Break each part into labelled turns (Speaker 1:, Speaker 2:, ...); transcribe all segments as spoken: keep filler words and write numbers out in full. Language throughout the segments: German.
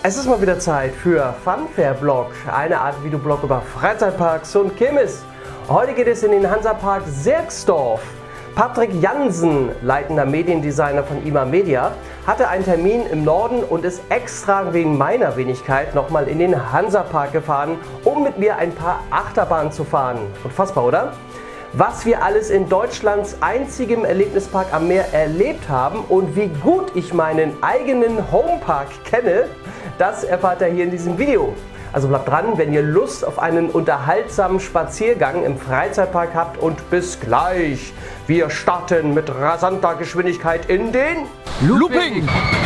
Speaker 1: Es ist mal wieder Zeit für Funfair Blog, eine Art Videoblog über Freizeitparks und Kirmes. Heute geht es in den Hansapark Sierksdorf. Patrick Jansen, leitender Mediendesigner von Imamedia, hatte einen Termin im Norden und ist extra wegen meiner Wenigkeit nochmal in den Hansapark gefahren, um mit mir ein paar Achterbahnen zu fahren. Unfassbar, oder? Was wir alles in Deutschlands einzigem Erlebnispark am Meer erlebt haben und wie gut ich meinen eigenen Homepark kenne, das erfahrt ihr hier in diesem Video. Also bleibt dran, wenn ihr Lust auf einen unterhaltsamen Spaziergang im Freizeitpark habt, und bis gleich. Wir starten mit rasanter Geschwindigkeit in den Looping!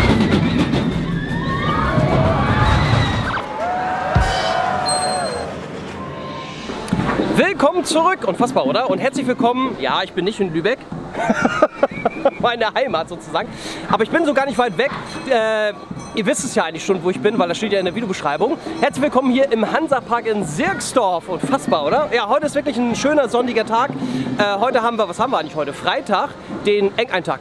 Speaker 1: Willkommen zurück, unfassbar, oder? Und herzlich willkommen, ja, ich bin nicht in Lübeck, meine Heimat sozusagen, aber ich bin so gar nicht weit weg. Äh, ihr wisst es ja eigentlich schon, wo ich bin, weil das steht ja in der Videobeschreibung. Herzlich willkommen hier im Hansapark in Sierksdorf. Unfassbar, oder? Ja, heute ist wirklich ein schöner sonniger Tag. Äh, heute haben wir, was haben wir eigentlich heute? Freitag, den Engeintag.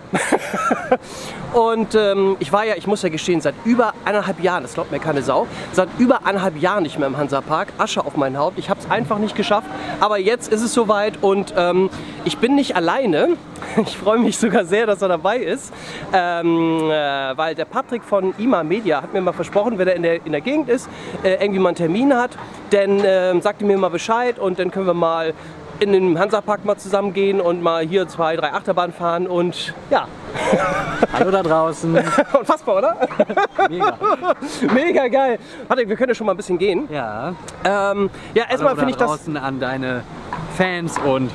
Speaker 1: Und ähm, ich war ja, ich muss ja gestehen, seit über eineinhalb Jahren, das glaubt mir keine Sau, seit über eineinhalb Jahren nicht mehr im Hansapark. Asche auf mein Haupt. Ich habe es einfach nicht geschafft. Aber jetzt ist es soweit und ähm, ich bin nicht alleine. Ich freue mich sogar sehr, dass er dabei ist, ähm, äh, weil der Patrick von Imamedia hat mir mal versprochen, wenn er in der, in der Gegend ist, äh, irgendwie mal einen Termin hat, dann äh, sagt er mir mal Bescheid und dann können wir mal in den Hansapark mal zusammen gehen und mal hier zwei, drei Achterbahnen fahren und ja.
Speaker 2: Hallo da draußen.
Speaker 1: Unfassbar, oder? Mega. Mega geil. Patrick, wir können ja schon mal ein bisschen gehen.
Speaker 2: Ja.
Speaker 1: Ähm, ja, erstmal finde ich das...
Speaker 2: draußen an deine Fans und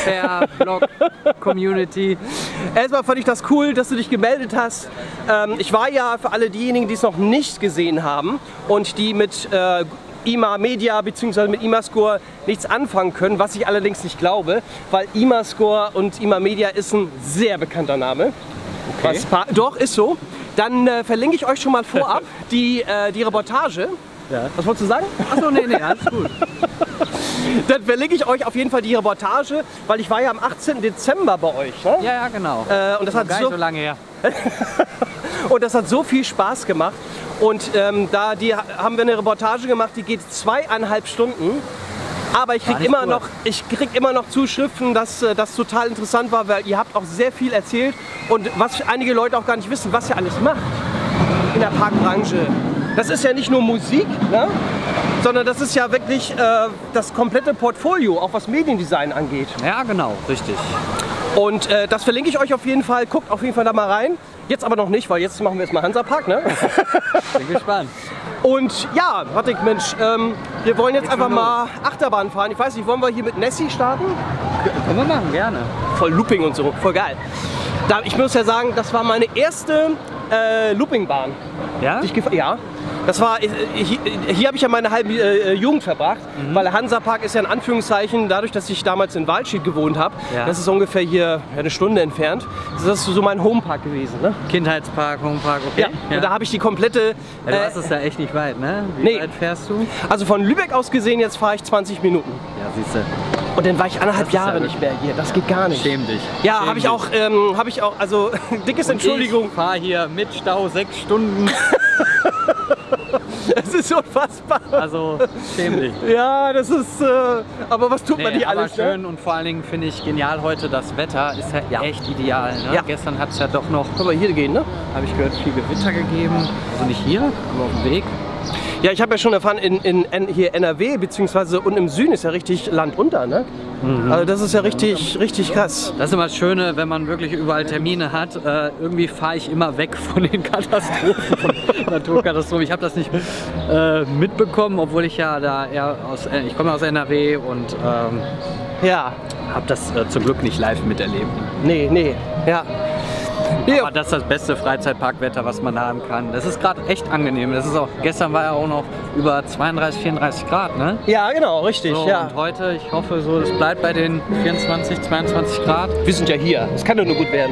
Speaker 2: Funfair-Blog-Community.
Speaker 1: Erstmal fand ich das cool, dass du dich gemeldet hast. Ähm, ich war ja für alle diejenigen, die es noch nicht gesehen haben und die mit äh, Imamedia bzw. mit Imascore nichts anfangen können, was ich allerdings nicht glaube, weil Imascore und Imamedia ist ein sehr bekannter Name. Okay. Was, doch, ist so. Dann äh, verlinke ich euch schon mal vorab die, äh, die Reportage.
Speaker 2: Ja.
Speaker 1: Was wolltest du sagen?
Speaker 2: Achso, nee, nee, alles gut.
Speaker 1: Dann verlinke ich euch auf jeden Fall die Reportage, weil ich war ja am achtzehnten Dezember bei euch. Ne?
Speaker 2: Ja, ja, genau.
Speaker 1: Äh, und das, das hat
Speaker 2: gar
Speaker 1: so,
Speaker 2: nicht so lange her.
Speaker 1: Und das hat so viel Spaß gemacht. Und ähm, da die, haben wir eine Reportage gemacht, die geht zweieinhalb Stunden. Aber ich kriege immer, noch, ich krieg immer noch Zuschriften, dass äh, das total interessant war, weil ihr habt auch sehr viel erzählt. Und was einige Leute auch gar nicht wissen, was ihr alles macht in der Parkbranche. Das ist ja nicht nur Musik, ne? Sondern das ist ja wirklich äh, das komplette Portfolio, auch was Mediendesign angeht.
Speaker 2: Ja, genau, richtig.
Speaker 1: Und äh, das verlinke ich euch auf jeden Fall. Guckt auf jeden Fall da mal rein. Jetzt aber noch nicht, weil jetzt machen wir jetzt mal Hansapark, ne?
Speaker 2: Bin gespannt.
Speaker 1: Und ja, Patrick, Mensch, ähm, wir wollen jetzt einfach mal Achterbahn fahren. Ich weiß nicht, wollen wir hier mit Nessie starten?
Speaker 2: Können wir machen, gerne. Voll
Speaker 1: Looping und so, voll geil. Da, ich muss ja sagen, das war meine erste äh, Loopingbahn.
Speaker 2: Ja?
Speaker 1: Ja. Das war, hier, hier habe ich ja meine halbe äh, Jugend verbracht, mhm. weil der Hansapark ist ja in Anführungszeichen, dadurch, dass ich damals in Waldstedt gewohnt habe, ja. das ist ungefähr hier eine Stunde entfernt, das ist so mein Homepark gewesen. Ne?
Speaker 2: Kindheitspark, Homepark, okay.
Speaker 1: Ja, ja. Und da habe ich die komplette...
Speaker 2: Ja, du hast es ja echt nicht weit, ne? Wie
Speaker 1: nee.
Speaker 2: weit fährst du?
Speaker 1: Also von Lübeck aus gesehen, jetzt fahre ich zwanzig Minuten.
Speaker 2: Ja, siehst du.
Speaker 1: Und dann war ich anderthalb Jahre ja nicht mehr hier, das geht gar nicht.
Speaker 2: Schäm dich.
Speaker 1: Ja, habe ich auch, ähm, habe ich auch, also dickes
Speaker 2: Und
Speaker 1: Entschuldigung.
Speaker 2: Ich fahre hier mit Stau sechs Stunden.
Speaker 1: Es ist unfassbar.
Speaker 2: Also, schäm dich.
Speaker 1: Ja, das ist, äh, aber was tut
Speaker 2: nee,
Speaker 1: man nicht
Speaker 2: aber
Speaker 1: alles?
Speaker 2: Schön,
Speaker 1: ne?
Speaker 2: Und vor allen Dingen finde ich genial heute, das Wetter ist ja, ja. echt ideal. Ne?
Speaker 1: Ja.
Speaker 2: Gestern hat es ja doch noch,
Speaker 1: können wir hier gehen, ne?
Speaker 2: Habe ich gehört, viel Gewitter gegeben. Also nicht hier, aber auf dem Weg.
Speaker 1: Ja, ich habe ja schon erfahren, in, in, in hier N R W beziehungsweise und im Süden ist ja richtig Land unter, ne? Mhm. Also das ist ja richtig, richtig krass.
Speaker 2: Das ist immer das Schöne, wenn man wirklich überall Termine hat. Äh, irgendwie fahre ich immer weg von den Katastrophen, von Naturkatastrophen. Ich habe das nicht äh, mitbekommen, obwohl ich ja da eher aus, äh, ich komme aus N R W und ähm,
Speaker 1: ja,
Speaker 2: habe das äh, zum Glück nicht live miterlebt.
Speaker 1: Nee, nee, ja.
Speaker 2: Ja. Aber das ist das beste Freizeitparkwetter, was man haben kann. Das ist gerade echt angenehm. Das ist auch, gestern war ja auch noch über zweiunddreißig, vierunddreißig Grad, ne?
Speaker 1: Ja, genau, richtig.
Speaker 2: So,
Speaker 1: ja.
Speaker 2: Und heute, ich hoffe, so, es bleibt bei den vierundzwanzig, zweiundzwanzig Grad.
Speaker 1: Wir sind ja hier. Es kann doch nur gut werden.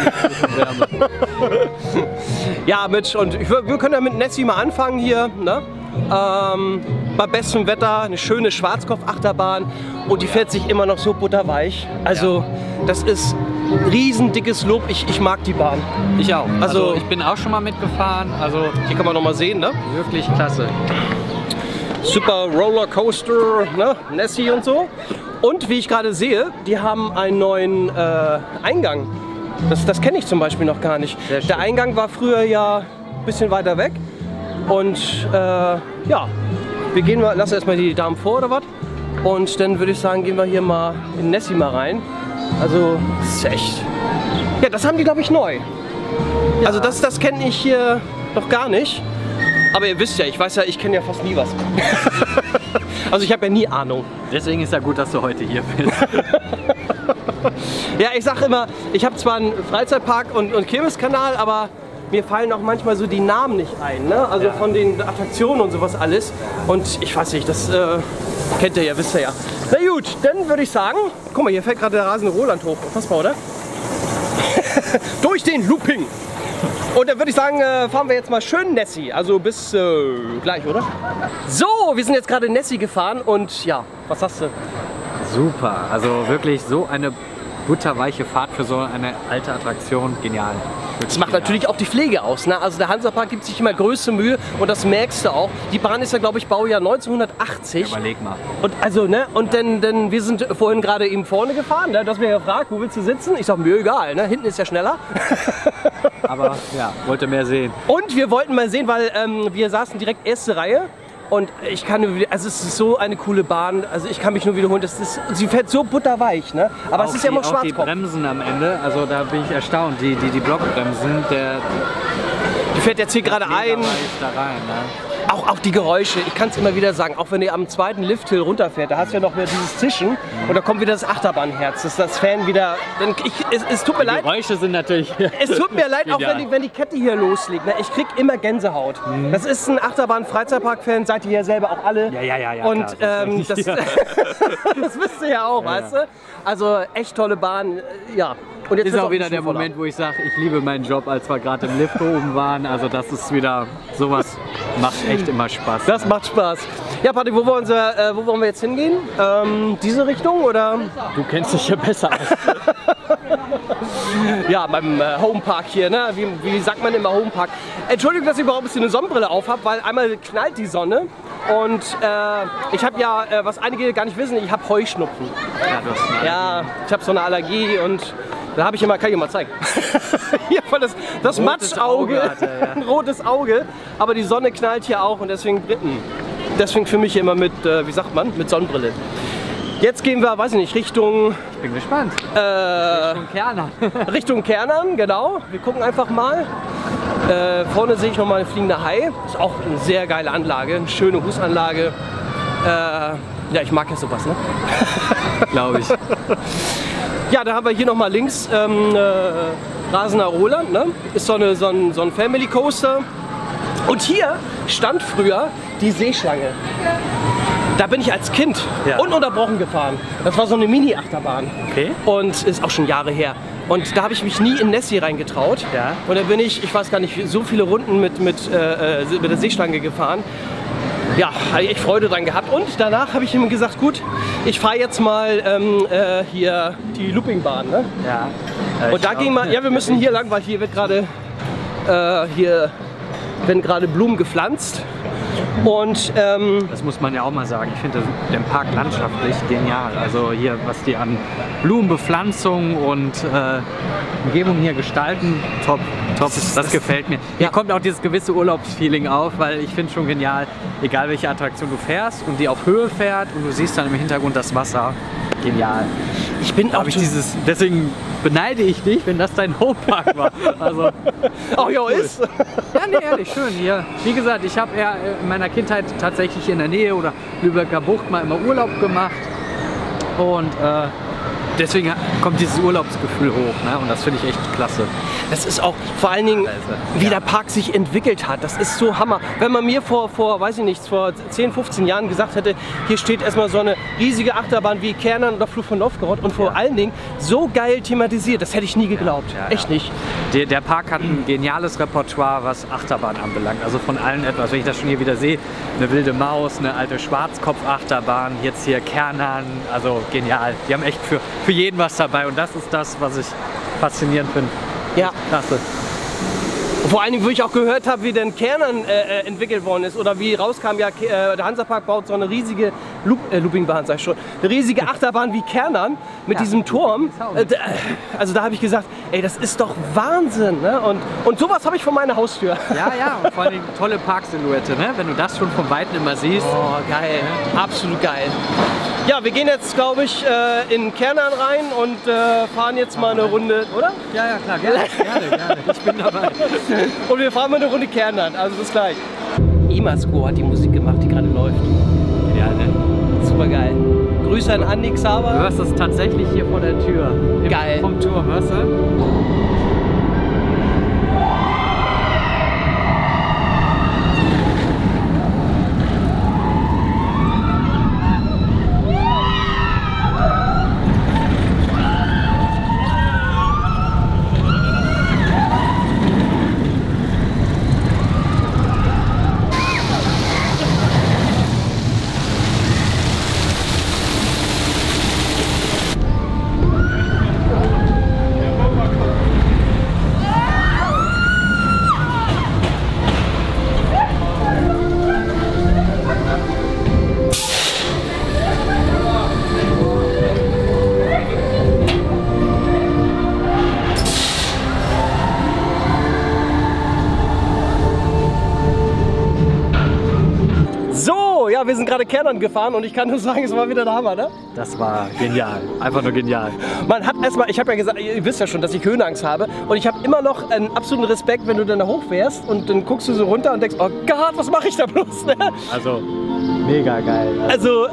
Speaker 1: Ja, Mitch, und ich, wir können ja mit Nessie mal anfangen hier, ne? Ähm, bei bestem Wetter, eine schöne Schwarzkopf-Achterbahn und die fährt sich immer noch so butterweich. Also, das ist riesen dickes Lob. Ich, ich mag die Bahn.
Speaker 2: Ich auch.
Speaker 1: Also,
Speaker 2: Also ich bin auch schon mal mitgefahren. Also
Speaker 1: hier kann man noch mal sehen, ne?
Speaker 2: wirklich klasse.
Speaker 1: Super Rollercoaster, ne? Nessie und so. Und wie ich gerade sehe, die haben einen neuen äh, Eingang. Das, das kenne ich zum Beispiel noch gar nicht.
Speaker 2: Sehr schön.
Speaker 1: Der Eingang war früher ja ein bisschen weiter weg. Und äh, ja, wir gehen mal, lassen erstmal die Damen vor oder was. Und dann würde ich sagen, gehen wir hier mal in Nessie mal rein. Also, das ist echt. Ja, das haben die, glaube ich, neu.
Speaker 2: Ja.
Speaker 1: Also das, das kenne ich hier noch gar nicht. Aber ihr wisst ja, ich weiß ja, ich kenne ja fast nie was. Also ich habe ja nie Ahnung.
Speaker 2: Deswegen ist ja gut, dass du heute hier bist.
Speaker 1: Ja, ich sage immer, ich habe zwar einen Freizeitpark und, und Kirmeskanal, aber mir fallen auch manchmal so die Namen nicht ein, ne? Also
Speaker 2: Ja.
Speaker 1: von den Attraktionen und sowas alles. Und ich weiß nicht, das äh, kennt ihr ja, wisst ihr ja. Na gut, dann würde ich sagen, guck mal, hier fällt gerade der rasende Roland hoch. Unfassbar, oder? Durch den Looping. Und dann würde ich sagen, äh, fahren wir jetzt mal schön Nessie. Also bis äh, gleich, oder? So, wir sind jetzt gerade in Nessie gefahren und ja, was hast du?
Speaker 2: Super. Also wirklich so eine butterweiche Fahrt für so eine alte Attraktion. Genial.
Speaker 1: Das macht natürlich auch die Pflege aus. Ne? Also der Hansapark gibt sich immer größte Mühe und das merkst du auch. Die Bahn ist ja, glaube ich, Baujahr neunzehnhundertachtzig.
Speaker 2: Überleg mal.
Speaker 1: Und also, ne? Und dann, dann, wir sind vorhin gerade eben vorne gefahren. Ne? Du hast mich gefragt, wo willst du sitzen? Ich sag, mir egal, ne? Hinten ist ja schneller.
Speaker 2: Aber ja, wollte mehr sehen.
Speaker 1: Und wir wollten mal sehen, weil ähm, wir saßen direkt erste Reihe. Und ich kann nur wieder, also es ist so eine coole Bahn, also ich kann mich nur wiederholen, das ist, sie fährt so butterweich, ne? Aber
Speaker 2: Auch
Speaker 1: es ist ja
Speaker 2: die,
Speaker 1: immer
Speaker 2: auch die
Speaker 1: Schwarzkopf.
Speaker 2: Bremsen am Ende, also da bin ich erstaunt. Die, die, die Blockbremsen, der
Speaker 1: Die fährt jetzt hier gerade ein.
Speaker 2: weich da rein. Ne?
Speaker 1: Auch, auch die Geräusche, ich kann es immer wieder sagen, auch wenn ihr am zweiten Lifthill runterfährt, da hast du ja noch wieder dieses Zischen und da kommt wieder das Achterbahnherz, das das Fan wieder, denn ich, es, es tut mir
Speaker 2: Die
Speaker 1: leid,
Speaker 2: Geräusche sind natürlich.
Speaker 1: es tut mir leid, auch
Speaker 2: Genial.
Speaker 1: wenn die, wenn die Kette hier loslegt, ne? Ich krieg immer Gänsehaut. Das ist ein Achterbahn-Freizeitpark-Fan, seid ihr ja selber auch alle.
Speaker 2: Ja, ja, ja, ja,
Speaker 1: Und
Speaker 2: klar,
Speaker 1: ähm,
Speaker 2: das
Speaker 1: das,
Speaker 2: weiß
Speaker 1: das wisst ihr ja auch,
Speaker 2: Ja,
Speaker 1: weißt du? Also echt tolle Bahn, ja. Und jetzt
Speaker 2: Ist
Speaker 1: wird's
Speaker 2: auch wieder
Speaker 1: ein
Speaker 2: der
Speaker 1: bisschen voller.
Speaker 2: Moment, wo ich sage, ich liebe meinen Job, als wir gerade im Lift oben waren. Also das ist wieder, sowas macht echt immer Spaß.
Speaker 1: Das macht Spaß. Ja, Patti, wo wollen wir, äh, wo wollen wir jetzt hingehen? Ähm, diese Richtung oder?
Speaker 2: Du kennst dich ja besser aus.
Speaker 1: Ja, beim äh, Homepark hier, ne? Wie, wie sagt man immer Homepark? Entschuldigung, dass ich überhaupt ein bisschen eine Sonnenbrille auf habe, weil einmal knallt die Sonne und äh, ich habe ja, äh, was einige gar nicht wissen, ich habe Heuschnupfen.
Speaker 2: Ja, du hast eine
Speaker 1: Ja, ich habe so eine Allergie und da habe ich immer, kann ich dir mal zeigen. Hier voll das, das
Speaker 2: Rotes
Speaker 1: Matschauge,
Speaker 2: Auge hat er, ja.
Speaker 1: ein rotes Auge, aber die Sonne knallt hier auch und deswegen Briten. Deswegen für mich immer mit, äh, wie sagt man, mit Sonnenbrille. Jetzt gehen wir, weiß ich nicht, Richtung,
Speaker 2: Ich bin gespannt.
Speaker 1: äh,
Speaker 2: Schon Kerner.
Speaker 1: Richtung Kernern, genau. Wir gucken einfach mal. Äh, vorne sehe ich noch mal eine fliegende Hai. Ist auch eine sehr geile Anlage, eine schöne Husanlage. Äh, ja, ich mag ja sowas, ne?
Speaker 2: Glaube ich.
Speaker 1: Ja, da haben wir hier noch mal links ähm, äh, Rasender Roland, ne? Ist so, eine, so ein, so ein Family Coaster. Und hier stand früher die Seeschlange. Da bin ich als Kind
Speaker 2: Ja.
Speaker 1: ununterbrochen gefahren. Das war so eine Mini-Achterbahn.
Speaker 2: Okay.
Speaker 1: Und ist auch schon Jahre her. Und da habe ich mich nie in Nessie reingetraut.
Speaker 2: Ja.
Speaker 1: Und da bin ich, ich weiß gar nicht, so viele Runden mit, mit, äh, äh, mit der Seeschlange gefahren. Ja, habe ich echt Freude dran gehabt. Und danach habe ich ihm gesagt, gut, ich fahre jetzt mal ähm, äh, hier die Loopingbahn. Ne?
Speaker 2: Ja.
Speaker 1: Und da ging mal, ja, wir müssen hier lang, weil hier wird gerade, äh, hier werden gerade Blumen gepflanzt. Und ähm,
Speaker 2: Das muss man ja auch mal sagen. Ich finde den Park landschaftlich genial. Also hier, was die an Blumenbepflanzung und äh, Umgebung hier gestalten, top, top. Das,
Speaker 1: das-
Speaker 2: gefällt mir. Hier
Speaker 1: ja.
Speaker 2: kommt auch dieses gewisse Urlaubsfeeling auf, weil ich finde schon genial, egal welche Attraktion du fährst und die auf Höhe fährt und du siehst dann im Hintergrund das Wasser. Genial.
Speaker 1: ich bin auch
Speaker 2: Habe ich dieses, deswegen beneide ich dich, wenn das dein Homepark war. Also,
Speaker 1: auch ja, ist.
Speaker 2: ja, nee, ehrlich, schön hier. Wie gesagt, ich habe ja in meiner Kindheit tatsächlich in der Nähe oder Lübecker Bucht mal immer Urlaub gemacht. Und äh, deswegen kommt dieses Urlaubsgefühl hoch. Ne? Und das finde ich echt klasse.
Speaker 1: Das ist auch vor allen Dingen,
Speaker 2: Also,
Speaker 1: wie
Speaker 2: ja.
Speaker 1: der Park sich entwickelt hat. Das ist so Hammer. Wenn man mir vor, vor, weiß ich nicht, vor zehn, fünfzehn Jahren gesagt hätte, hier steht erstmal so eine riesige Achterbahn wie Kernern oder Fluch von Novgorod und vor
Speaker 2: Ja.
Speaker 1: allen Dingen so geil thematisiert, das hätte ich nie geglaubt.
Speaker 2: Ja, ja.
Speaker 1: Echt nicht.
Speaker 2: Der, der Park hat ein geniales Repertoire, was Achterbahn anbelangt. Also von allen etwas. Wenn ich das schon hier wieder sehe, eine wilde Maus, eine alte Schwarzkopf-Achterbahn, jetzt hier Kernern, also genial. Die haben echt für, für jeden was dabei und das ist das, was ich faszinierend finde.
Speaker 1: Ja.
Speaker 2: Klasse.
Speaker 1: Vor allen Dingen, wo ich auch gehört habe, wie denn Kernern äh, entwickelt worden ist oder wie rauskam, ja, äh, der Hansapark baut so eine riesige Loop, äh, Loopingbahn, sag ich schon, eine riesige Achterbahn wie Kernern mit ja. diesem Turm. Äh, also da habe ich gesagt, ey, das ist doch Wahnsinn, ne? Und, und sowas habe ich vor meiner Haustür.
Speaker 2: Ja, ja, und vor allem tolle Parksilhouette, ne? Wenn du das schon von Weitem immer siehst.
Speaker 1: Oh, geil, absolut geil. Ja, wir gehen jetzt, glaube ich, äh, in Kernern rein und äh, fahren jetzt mal eine Runde, oder?
Speaker 2: Ja, ja, klar, gerne, gerne, gerne. Ich bin dabei.
Speaker 1: Und wir fahren mal eine Runde Kernern, also bis gleich. Imasco hat die Musik gemacht, die gerade läuft.
Speaker 2: Ja, ne?
Speaker 1: Super geil. Grüße an Andi Xaver.
Speaker 2: Du hörst das tatsächlich hier vor der Tür. Im,
Speaker 1: geil.
Speaker 2: Vom Turm, hörst du? Ja, wir sind gerade Kernern gefahren und ich kann nur sagen, es war wieder der Hammer, ne? Das war genial, einfach nur genial.
Speaker 1: Man hat erstmal, ich habe ja gesagt, ihr wisst ja schon, dass ich Höhenangst habe und ich habe immer noch einen absoluten Respekt, wenn du dann da hochfährst und dann guckst du so runter und denkst, oh Gott, was mache ich da bloß, ne?
Speaker 2: Also, mega geil.
Speaker 1: Also,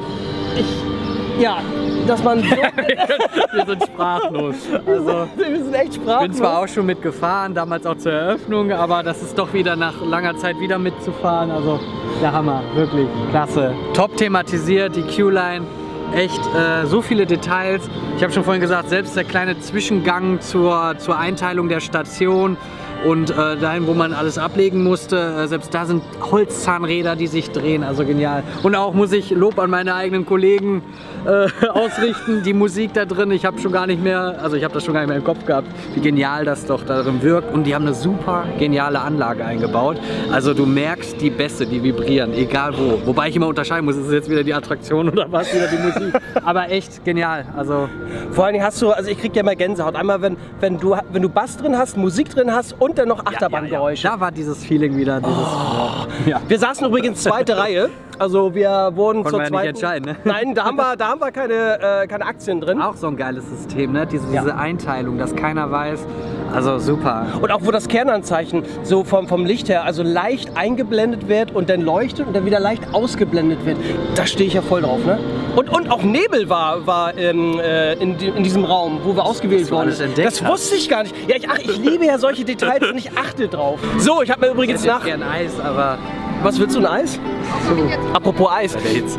Speaker 1: ich, ja, dass man so
Speaker 2: wir sind sprachlos. Also,
Speaker 1: wir sind echt sprachlos.
Speaker 2: Ich bin zwar auch schon mitgefahren, damals auch zur Eröffnung, aber das ist doch wieder nach langer Zeit wieder mitzufahren. Also der Hammer, wirklich klasse. Top thematisiert, die Q-Line, echt äh, so viele Details. Ich habe schon vorhin gesagt, selbst der kleine Zwischengang zur, zur Einteilung der Station und äh, dahin, wo man alles ablegen musste, äh, selbst da sind Holzzahnräder, die sich drehen, also genial. Und auch muss ich Lob an meine eigenen Kollegen äh, ausrichten, die Musik da drin, ich habe schon gar nicht mehr, also ich habe das schon gar nicht mehr im Kopf gehabt, wie genial das doch darin wirkt und die haben eine super geniale Anlage eingebaut. Also du merkst die Bässe, die vibrieren, egal wo. Wobei ich immer unterscheiden muss, ist es jetzt wieder die Attraktion oder was, wieder die Musik. Aber echt genial, also.
Speaker 1: Vor allem hast du, also ich krieg ja mal Gänsehaut, einmal wenn, wenn, du, wenn du Bass drin hast, Musik drin hast und dann noch Achterbahngeräusche.
Speaker 2: Ja, ja, ja. Da war dieses Feeling wieder. Dieses,
Speaker 1: oh.
Speaker 2: ja.
Speaker 1: Wir saßen übrigens zweite Reihe, also wir wurden zur
Speaker 2: wir
Speaker 1: zweiten.
Speaker 2: Ja nicht entscheiden, ne?
Speaker 1: Nein, da haben wir, da haben wir keine, äh, keine Aktien drin.
Speaker 2: Auch so ein geiles System, ne? Diese, diese ja. Einteilung, dass keiner weiß. Also super.
Speaker 1: Und auch wo das Kernanzeichen so vom, vom Licht her, also leicht eingeblendet wird und dann leuchtet und dann wieder leicht ausgeblendet wird. Da stehe ich ja voll drauf, ne? Und, und auch Nebel war, war ähm, äh, in, die, in diesem Raum, wo wir ausgewählt worden sind. Das wusste ich gar nicht. Ja, ich, ach, ich liebe ja solche Details und ich achte drauf. So, ich habe mir übrigens
Speaker 2: ich
Speaker 1: nach...
Speaker 2: Ich hätte gern Eis, aber...
Speaker 1: Was willst du, ein Eis?
Speaker 2: So.
Speaker 1: Apropos Eis.
Speaker 2: Bei der Hitze.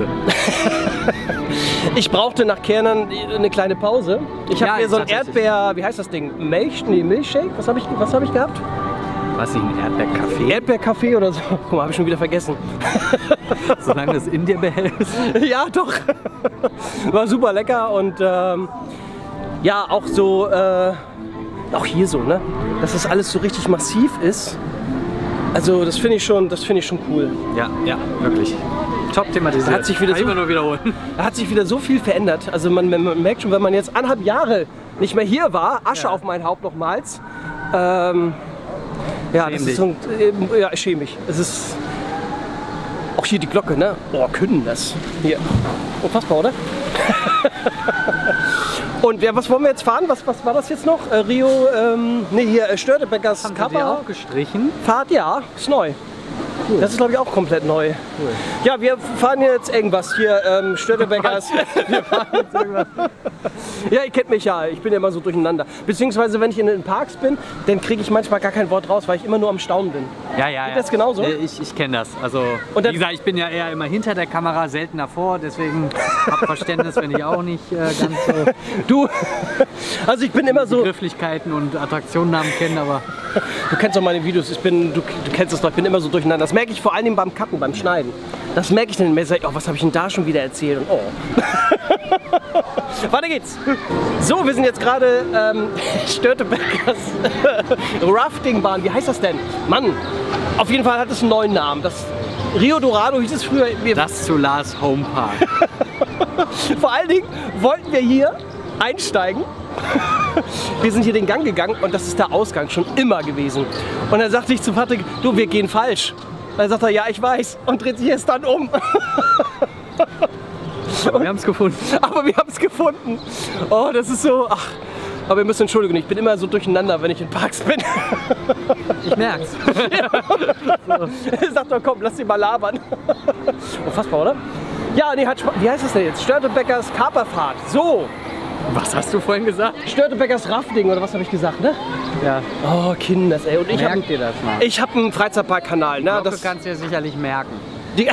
Speaker 1: Ich brauchte nach Kernern eine kleine Pause. Ich habe
Speaker 2: ja,
Speaker 1: mir so ein Erdbeer, wie heißt das Ding? Milch? Nee, Milchshake? Was habe ich, was hab ich gehabt?
Speaker 2: Was, ein Erdbeerkaffee?
Speaker 1: Erdbeerkaffee oder so. Guck mal, habe ich schon wieder vergessen.
Speaker 2: Solange du es in dir behältst.
Speaker 1: Ja, doch. War super lecker und ähm, ja, auch so, äh, auch hier so, ne? Dass das alles so richtig massiv ist. Also das finde ich schon, das finde ich schon cool.
Speaker 2: Ja, ja, wirklich. Top thematisiert.
Speaker 1: Da hat sich wieder
Speaker 2: Kann
Speaker 1: so,
Speaker 2: ich nur wiederholen.
Speaker 1: Da hat sich wieder so viel verändert. Also man, man merkt schon, wenn man jetzt anderthalb Jahre nicht mehr hier war, Asche ja. auf mein Haupt nochmals. Ähm, ja, das ist so, ja, ich schäme mich. Es ist auch hier die Glocke, ne? Boah, können das. Hier. Unfassbar, oder? Und ja, was wollen wir jetzt fahren? Was, was war das jetzt noch? Äh, Rio, ähm, ne, hier äh, Störtebeckers Kappa.
Speaker 2: Auch gestrichen?
Speaker 1: Fahrt, ja, ist neu. Cool. Das ist, glaube ich, auch komplett neu. Cool. Ja, wir fahren jetzt irgendwas hier, ähm, Störtebeckers. Wir fahren jetzt irgendwas. Ja, ihr kennt mich ja, ich bin ja immer so durcheinander. Beziehungsweise, wenn ich in den Parks bin, dann kriege ich manchmal gar kein Wort raus, weil ich immer nur am Staunen bin.
Speaker 2: Ja, ja,
Speaker 1: Geht
Speaker 2: ja.
Speaker 1: das genauso?
Speaker 2: Ich, ich kenne das. Also,
Speaker 1: und
Speaker 2: wie gesagt, ich bin ja eher immer hinter der Kamera, selten davor, deswegen hab Verständnis, wenn ich auch nicht äh, ganz so...
Speaker 1: Du, also ich bin immer so...
Speaker 2: Begrifflichkeiten und Attraktionennamen kennen, aber...
Speaker 1: Du kennst doch meine Videos, ich bin, du, du kennst es doch, ich bin immer so durcheinander. Das merke ich vor allem beim Cutten, beim Schneiden. Das merke ich dann immer. Oh, was habe ich denn da schon wieder erzählt? Und oh. Weiter geht's. So, wir sind jetzt gerade ähm, Störtebeckers Raftingbahn. Wie heißt das denn? Mann, auf jeden Fall hat es einen neuen Namen. Das Rio Dorado hieß es früher. Wir
Speaker 2: Das zu Lars Home Park.
Speaker 1: Vor allen Dingen wollten wir hier einsteigen. Wir sind hier den Gang gegangen und das ist der Ausgang schon immer gewesen. Und dann sagte ich zu Patrick, du, wir gehen falsch. Dann sagt er, ja, ich weiß, und dreht sich jetzt dann um.
Speaker 2: Aber wir haben es gefunden.
Speaker 1: Aber wir haben es gefunden. Oh, das ist so, ach. Aber ihr müsst entschuldigen, ich bin immer so durcheinander, wenn ich in Parks bin.
Speaker 2: Ich merk's.
Speaker 1: Ja. Sagt doch, komm, lass sie mal labern. Unfassbar, oder? Ja, nee, hat Spaß. Wie heißt das denn jetzt? Störtebeckers Kaperfahrt. So.
Speaker 2: Was hast du vorhin gesagt?
Speaker 1: Störtebeckers Rafting, oder was habe ich gesagt, ne?
Speaker 2: Ja.
Speaker 1: Oh, Kinders, ey. Und ich
Speaker 2: Merk
Speaker 1: hab,
Speaker 2: dir das mal.
Speaker 1: Ich habe einen Freizeitpark-Kanal, ne?
Speaker 2: Das
Speaker 1: Das
Speaker 2: kannst du dir sicherlich merken.
Speaker 1: Die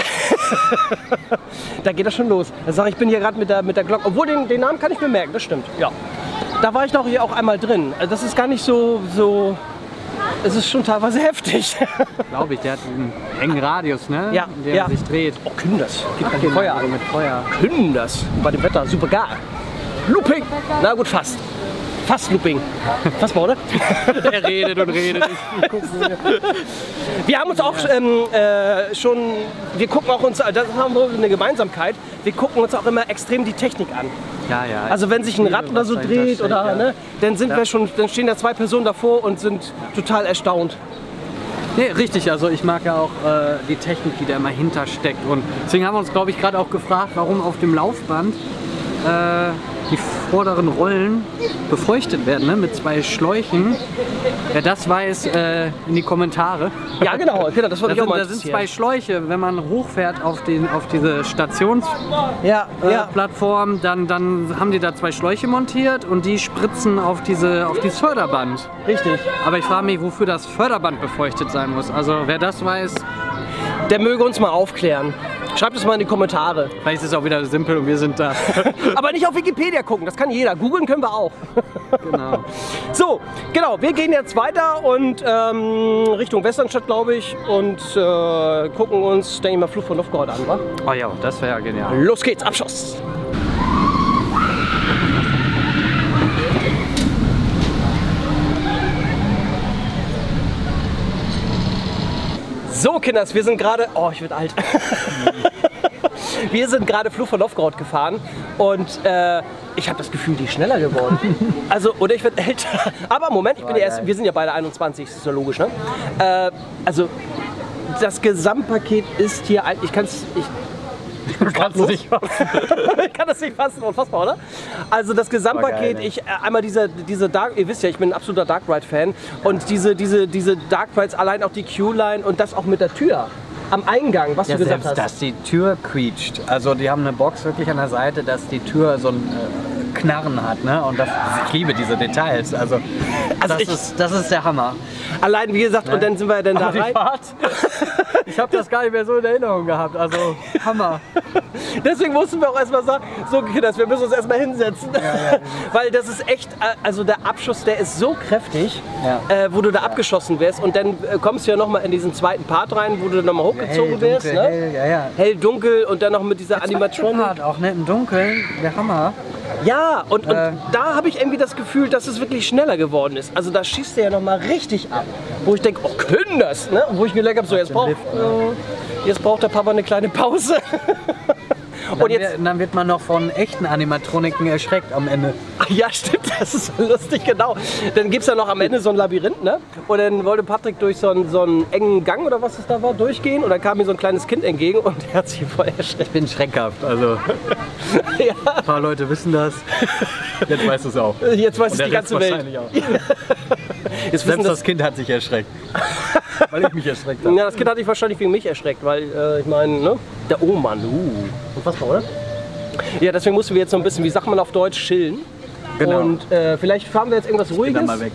Speaker 1: da geht das schon los. Da sag ich, ich bin hier gerade mit der, mit der Glocke. Obwohl, den, den Namen kann ich mir merken, das stimmt. Ja. Da war ich doch hier auch einmal drin. Also das ist gar nicht so, so. Es ist schon teilweise heftig.
Speaker 2: Glaube ich, der hat einen engen Radius, ne?
Speaker 1: Ja,
Speaker 2: in dem
Speaker 1: ja.
Speaker 2: er sich dreht.
Speaker 1: Oh, Kinders. Gib
Speaker 2: Ach,
Speaker 1: mal hier Feuer an.
Speaker 2: mit Feuer.
Speaker 1: Kinders. Bei dem Wetter super geil. Looping. Na gut, fast. Fast Looping. Fast mal, oder?
Speaker 2: Er redet und redet. Ich, ich guck
Speaker 1: Wir haben uns auch ähm, äh, schon, wir gucken auch uns, das haben wir eine Gemeinsamkeit, wir gucken uns auch immer extrem die Technik an.
Speaker 2: Ja, ja.
Speaker 1: Also wenn sich ein Rad oder so dreht oder,
Speaker 2: ja.
Speaker 1: ne, dann sind
Speaker 2: Ja.
Speaker 1: wir schon, dann stehen da zwei Personen davor und sind total erstaunt.
Speaker 2: Nee, richtig, also ich mag ja auch äh, die Technik, die da immer hintersteckt. Und deswegen haben wir uns, glaube ich, gerade auch gefragt, warum auf dem Laufband äh, die vorderen Rollen befeuchtet werden, ne, mit zwei Schläuchen. Wer das weiß, äh, in die Kommentare.
Speaker 1: Ja, genau, genau, das wollte
Speaker 2: Da
Speaker 1: ich auch
Speaker 2: sind,
Speaker 1: mal
Speaker 2: da sind
Speaker 1: interessieren.
Speaker 2: zwei Schläuche, wenn man hochfährt auf, den, auf diese Stationsplattform,
Speaker 1: Ja,
Speaker 2: äh,
Speaker 1: ja.
Speaker 2: Plattform, dann, dann haben die da zwei Schläuche montiert und die spritzen auf, diese, auf dieses Förderband.
Speaker 1: Richtig.
Speaker 2: Aber ich frage mich, wofür das Förderband befeuchtet sein muss. Also wer das weiß,
Speaker 1: Der möge uns mal aufklären. Schreibt es mal in die Kommentare.
Speaker 2: vielleicht ist es auch wieder simpel und wir sind da.
Speaker 1: Aber nicht auf Wikipedia gucken, das kann jeder. Googeln können wir auch.
Speaker 2: Genau.
Speaker 1: So, genau, wir gehen jetzt weiter und ähm, Richtung Westernstadt, glaube ich, und äh, gucken uns, denke ich mal, Fluch von Novgorod an, wa?
Speaker 2: Oh ja, das wäre ja genial.
Speaker 1: Los geht's, Abschuss! So, Kinders, wir sind gerade. Oh, ich werde alt. Wir sind gerade Fluch von Novgorod gefahren und äh, ich habe das Gefühl, die ist schneller geworden. Also, oder ich werde älter. Aber Moment, ich bin ja erst, wir sind ja beide einundzwanzig, das ist ja logisch, ne? Äh, also, das Gesamtpaket ist hier ein. Ich kann es. Ich, ich bin
Speaker 2: Kannst
Speaker 1: sprachlos.
Speaker 2: du nicht fassen.
Speaker 1: Ich kann das nicht fassen, unfassbar, oder? Also das Gesamtpaket,
Speaker 2: geil,
Speaker 1: ich äh, einmal diese, diese Dark, ihr wisst ja, ich bin ein absoluter Dark Ride Fan und diese, diese, diese Dark Rides, allein auch die Q-Line und das auch mit der Tür am Eingang, was
Speaker 2: Ja,
Speaker 1: du gesagt
Speaker 2: selbst,
Speaker 1: hast.
Speaker 2: dass die Tür quietscht. Also die haben eine Box wirklich an der Seite, dass die Tür so ein äh, Knarren hat, ne? Und das, ich liebe diese Details. Also,
Speaker 1: Also
Speaker 2: das,
Speaker 1: ich-
Speaker 2: ist, das ist der Hammer.
Speaker 1: Allein, wie gesagt, und dann sind wir dann da
Speaker 2: Aber die
Speaker 1: rein.
Speaker 2: Fahrt, ich habe das gar nicht mehr so in Erinnerung gehabt. Also Hammer.
Speaker 1: Deswegen mussten wir auch erstmal sagen, so Kinders, wir müssen uns erstmal hinsetzen. Weil das ist echt, äh, also der Abschuss, der ist so kräftig,
Speaker 2: Ja.
Speaker 1: äh, wo du da abgeschossen wirst und dann äh, kommst du ja nochmal in diesen zweiten Part rein, wo du dann nochmal hochgezogen
Speaker 2: Hell,
Speaker 1: wirst.
Speaker 2: dunkel,
Speaker 1: Ne?
Speaker 2: hell, ja, ja.
Speaker 1: Hell, dunkel und dann noch mit dieser Animatronic.
Speaker 2: Part auch, ne? Im Dunkeln, der Hammer.
Speaker 1: Ja, und, und
Speaker 2: Äh.
Speaker 1: da habe ich irgendwie das Gefühl, dass es wirklich schneller geworden ist. Also da schießt er ja nochmal richtig ab. Wo ich denke, oh, können das? Ne? Und wo ich mir gedacht habe, so jetzt braucht, äh, jetzt braucht der Papa eine kleine Pause.
Speaker 2: Dann,
Speaker 1: Und jetzt,
Speaker 2: wird, dann wird man noch von echten Animatroniken erschreckt am Ende.
Speaker 1: ach ja, stimmt, das ist so lustig, genau. Dann gibt es ja noch am Ende so ein Labyrinth, ne? Und dann wollte Patrick durch so einen, so einen engen Gang oder was es da war, durchgehen. Und dann kam mir so ein kleines Kind entgegen und der hat sich voll erschreckt.
Speaker 2: Ich bin schreckhaft, also
Speaker 1: Ja,
Speaker 2: ein paar Leute wissen das. Jetzt weißt du es auch.
Speaker 1: jetzt weiß es
Speaker 2: Und
Speaker 1: die
Speaker 2: der
Speaker 1: ganze
Speaker 2: Rest
Speaker 1: Welt.
Speaker 2: wahrscheinlich auch.
Speaker 1: Jetzt wissen
Speaker 2: Selbst
Speaker 1: das,
Speaker 2: das Kind hat sich erschreckt. Weil ich mich erschreckt habe.
Speaker 1: ja, das Kind hat sich wahrscheinlich wegen mich erschreckt, weil äh, ich meine, ne? Der oh Mann, uh. Unfassbar, oder? Ja, deswegen mussten wir jetzt so ein bisschen, wie sagt man auf Deutsch, chillen.
Speaker 2: Genau.
Speaker 1: Und äh, vielleicht fahren wir jetzt irgendwas Ruhiges.
Speaker 2: dann mal weg.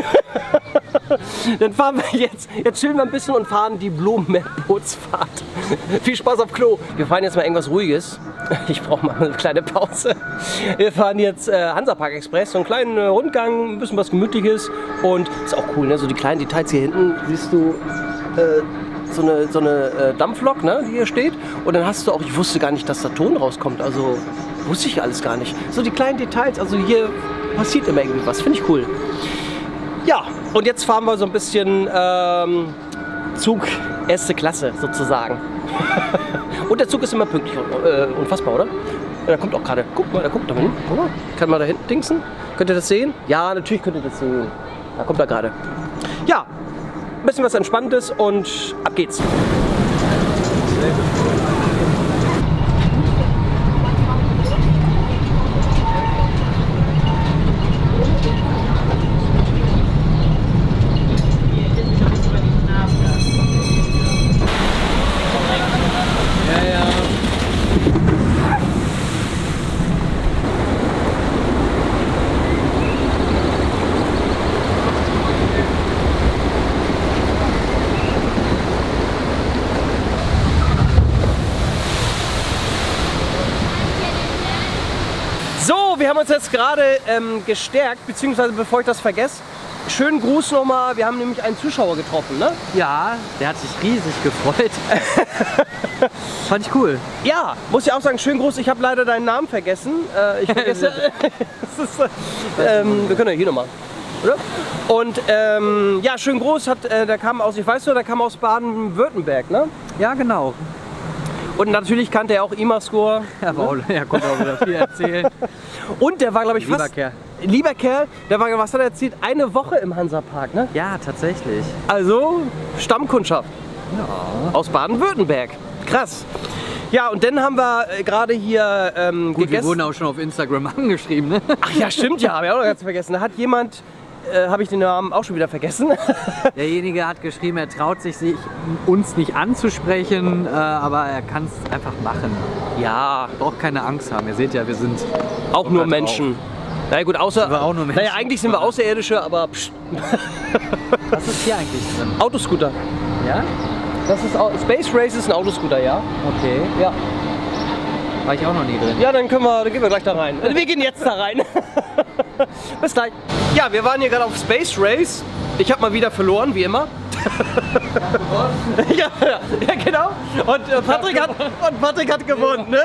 Speaker 1: Dann fahren wir jetzt, jetzt chillen wir ein bisschen und fahren die Blumenmeer-Bootsfahrt. Viel Spaß auf Klo. Wir fahren jetzt mal irgendwas Ruhiges. Ich brauche mal eine kleine Pause. Wir fahren jetzt äh, Hansapark Express, so einen kleinen äh, Rundgang, ein bisschen was Gemütliches. Und ist auch cool, ne? So die kleinen Details hier hinten siehst du. Äh, so eine, so eine äh, Dampflok, ne, die hier steht. Und dann hast du auch, ich wusste gar nicht, dass da Ton rauskommt. Also wusste ich alles gar nicht. So die kleinen Details, also hier passiert immer irgendwie was. Finde ich cool. Ja, und jetzt fahren wir so ein bisschen ähm, Zug erste Klasse sozusagen. Und der Zug ist immer pünktlich. Äh, unfassbar, oder? Ja, da kommt auch gerade. Guck mal, da guckt da hinten. Guck mal. Kann man da hinten dingsen? Könnt ihr das sehen? Ja, natürlich könnt ihr das sehen. Da kommt er gerade. Ja, ein bisschen was Entspanntes und ab geht's. Wir haben uns jetzt gerade ähm, gestärkt, beziehungsweise bevor ich das vergesse, schönen Gruß nochmal, wir haben nämlich einen Zuschauer getroffen, ne?
Speaker 2: Ja, der hat sich riesig gefreut. Fand ich cool.
Speaker 1: Ja, muss ich auch sagen, schönen Gruß, ich habe leider deinen Namen vergessen. Äh, ich vergesse, das ist, ähm, wir können ja hier nochmal, oder? Und ähm, ja, schönen Gruß, hat, äh, der kam aus, ich weiß nur, der kam aus Baden-Württemberg, ne?
Speaker 2: Ja, genau.
Speaker 1: Und natürlich kannte er auch Imascore.
Speaker 2: Ja, wow, er konnte auch wieder viel erzählen.
Speaker 1: Und der war, glaube ich,
Speaker 2: lieber
Speaker 1: fast...
Speaker 2: Kerl.
Speaker 1: Lieber Kerl. Der war, was hat er erzählt? Eine Woche im Hansapark, ne?
Speaker 2: Ja, tatsächlich.
Speaker 1: Also, Stammkundschaft.
Speaker 2: Ja.
Speaker 1: Aus Baden-Württemberg. Krass. Ja, und dann haben wir äh, gerade hier ähm,
Speaker 2: Gut,
Speaker 1: gegessen.
Speaker 2: wir wurden auch schon auf Instagram angeschrieben, ne?
Speaker 1: Ach ja, stimmt, ja. Habe ich auch noch ganz vergessen. Da hat jemand... Äh, habe ich den Namen auch schon wieder vergessen.
Speaker 2: Derjenige hat geschrieben, er traut sich, sich uns nicht anzusprechen, äh, aber er kann es einfach machen.
Speaker 1: Ja.
Speaker 2: Braucht keine Angst haben. Ihr seht ja, wir sind
Speaker 1: auch nur Menschen. Na ja, gut, außer...
Speaker 2: Sind wir auch nur Menschen?
Speaker 1: Naja, eigentlich sind wir Außerirdische, aber... Pst.
Speaker 2: Was ist hier eigentlich drin?
Speaker 1: Autoscooter.
Speaker 2: Ja?
Speaker 1: Das ist Au- Space Race ist ein Autoscooter, ja.
Speaker 2: Okay.
Speaker 1: Ja.
Speaker 2: War ich auch noch nie drin.
Speaker 1: Ja, dann können wir, dann gehen wir gleich da rein. Wir gehen jetzt da rein. Bis gleich. Ja, wir waren hier gerade auf Space Race. Ich habe mal wieder verloren, wie immer. ja, ja, ja, genau. Und, äh, Patrick hat, und Patrick hat gewonnen, ne?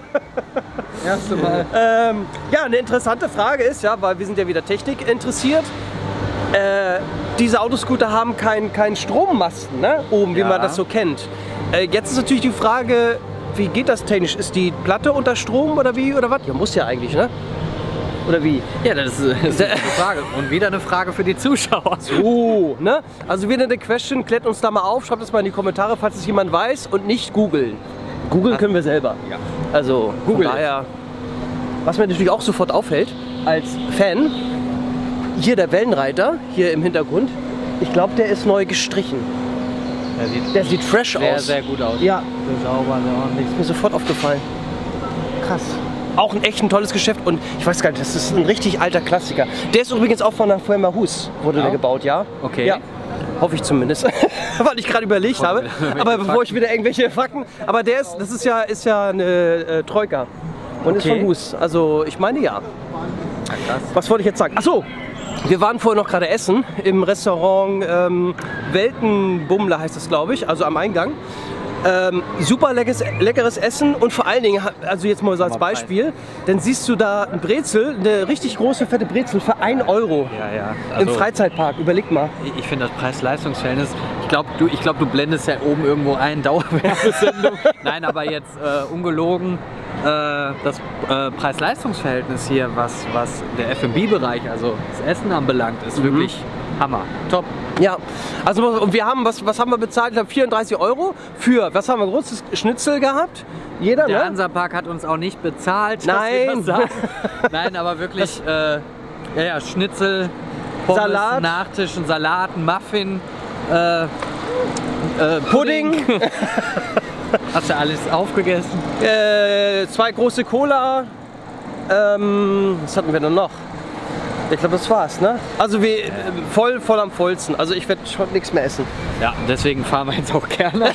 Speaker 2: Erste Mal.
Speaker 1: Ähm, ja, eine interessante Frage ist, ja, weil wir sind ja wieder Technik interessiert. Äh, diese Autoscooter haben keinen kein Strommasten, ne? Oben, wie
Speaker 2: Ja.
Speaker 1: man das so kennt. Äh, jetzt ist natürlich die Frage, wie geht das technisch? Ist die Platte unter Strom oder wie oder was? Ja, muss ja eigentlich, ne? Oder wie?
Speaker 2: Ja, das ist, das ist eine Frage. Und wieder eine Frage für die Zuschauer.
Speaker 1: So, ne? Also wieder eine Question, klärt uns da mal auf, schreibt es mal in die Kommentare, falls es jemand weiß und nicht googeln. Googeln können wir selber.
Speaker 2: Ja.
Speaker 1: Also,
Speaker 2: Google
Speaker 1: von daher, was mir natürlich auch sofort auffällt, als Fan, hier der Wellenreiter, hier im Hintergrund, ich glaube, der ist neu gestrichen.
Speaker 2: Der sieht,
Speaker 1: Der sieht fresh
Speaker 2: sehr,
Speaker 1: aus.
Speaker 2: sehr gut aus.
Speaker 1: Ja,
Speaker 2: Sehr sauber, sehr ordentlich.
Speaker 1: ist mir sofort aufgefallen. Krass. Auch ein echt ein tolles Geschäft und ich weiß gar nicht, das ist ein richtig alter Klassiker. Der ist übrigens auch von der Firma Hus, wurde
Speaker 2: Ja.
Speaker 1: der gebaut, ja?
Speaker 2: Okay.
Speaker 1: Ja. Hoffe ich zumindest, weil ich gerade überlegt habe. Aber bevor ich wieder irgendwelche Fakten. Aber der ist, das ist ja, ist ja eine äh, Troika und ist
Speaker 2: Okay.
Speaker 1: von Hus. Also ich meine ja.
Speaker 2: Krass.
Speaker 1: Was wollte ich jetzt sagen? Ach so, wir waren vorher noch gerade essen im Restaurant ähm, Weltenbummler heißt es, glaube ich, also am Eingang. Ähm, super leckeres, leckeres Essen und vor allen Dingen, also jetzt mal so als
Speaker 2: Mal Preis.
Speaker 1: Beispiel, dann siehst du da ein Brezel, eine richtig große fette Brezel für ein Euro
Speaker 2: Ja, ja.
Speaker 1: im
Speaker 2: Also,
Speaker 1: Freizeitpark. Überleg mal.
Speaker 2: ich ich finde das Preis-Leistungs-Verhältnis, ich glaube, du, ich glaub, du blendest ja oben irgendwo ein, Dauerwerbesendung. Nein, aber jetzt äh, ungelogen, äh, das äh, Preis-Leistungs-Verhältnis hier, was, was der F und B-Bereich, also das Essen anbelangt, ist wirklich Hammer. Top.
Speaker 1: Ja, also und wir haben, was, was haben wir bezahlt? Ich glaube vierunddreißig Euro für, was haben wir, großes Schnitzel gehabt? Jeder,
Speaker 2: Der
Speaker 1: ne?
Speaker 2: Hansapark hat uns auch nicht bezahlt, dass
Speaker 1: Nein.
Speaker 2: wir das sagen. Nein, aber wirklich, äh, ja, ja, Schnitzel, Pommes,
Speaker 1: Salat.
Speaker 2: Nachtisch, ein Salat, ein Muffin, äh, äh,
Speaker 1: Pudding,
Speaker 2: Hast du alles aufgegessen?
Speaker 1: äh, zwei große Cola, ähm, was hatten wir denn noch? Ich glaube, das war's, ne? Also wir, äh, voll, voll am vollsten. Also ich werde schon nichts mehr essen.
Speaker 2: Ja, deswegen fahren wir jetzt auch gerne.